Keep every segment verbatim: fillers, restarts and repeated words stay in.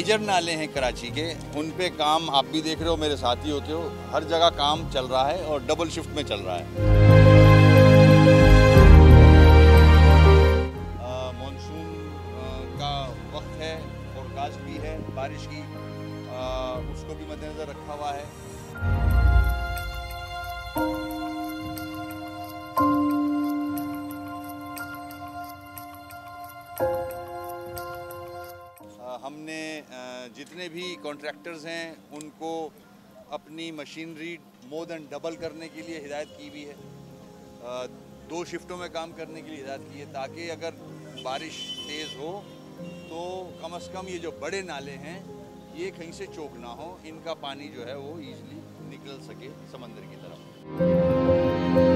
Major नाले हैं कराची के, उन पे काम आप भी देख रहे हो, मेरे साथी होते हो, हर जगह काम चल रहा है और डबल शिफ्ट में चल रहा है। मानसून का वक्त है, फोरकास्ट भी है बारिश की, आ, उसको भी मद्देनजर रखा हुआ है। हमने जितने भी कॉन्ट्रैक्टर्स हैं उनको अपनी मशीनरी मोर देन डबल करने के लिए हिदायत की हुई है, दो शिफ्टों में काम करने के लिए हिदायत की है, ताकि अगर बारिश तेज़ हो तो कम से कम ये जो बड़े नाले हैं ये कहीं से चोक ना हो, इनका पानी जो है वो ईज़िली निकल सके समंदर की तरफ।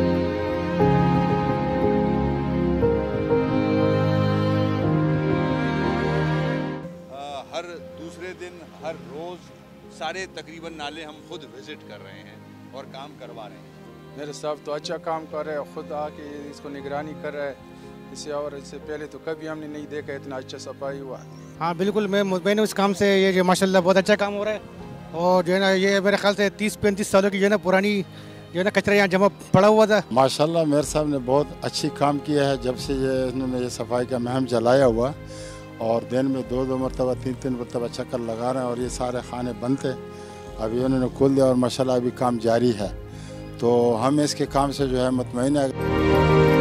हर दूसरे दिन, हर रोज़ सारे तकरीबन नाले हम खुद विज़िट कर रहे हैं और काम करवा रहे हैं। मेरे साहब तो अच्छा काम कर रहे हैं, खुद आके इसको निगरानी कर रहे हैं, इसे और इससे पहले तो कभी हमने नहीं देखा इतना अच्छा सफाई हुआ। हाँ बिल्कुल, मैं मुतमईन हूँ इस काम से, ये जो माशाल्लाह बहुत अच्छा काम हो रहा है। और जो है ना ये मेरे ख्याल से तीस पैंतीस सालों की जो है ना पुरानी जो है ना कचरा यहाँ जमा पड़ा हुआ था। माशाल्लाह मेयर साहब ने बहुत अच्छी काम किया है जब से ये इन्होंने ये सफाई का मुहिम चलाया हुआ, और दिन में दो दो मरतबा तीन तीन मरतबा चक्कर लगा रहे हैं और ये सारे खाने बंद थे, अभी उन्होंने खोल दिया और माशाल्लाह अभी काम जारी है, तो हम इसके काम से जो है मुतमईन है।